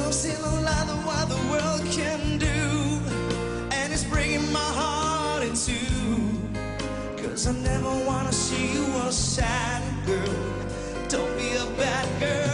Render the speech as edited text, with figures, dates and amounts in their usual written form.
once in a life of what the world can do, and it's breaking my heart in two. 'Cause I never wanna see you a sad girl. Don't be a bad girl.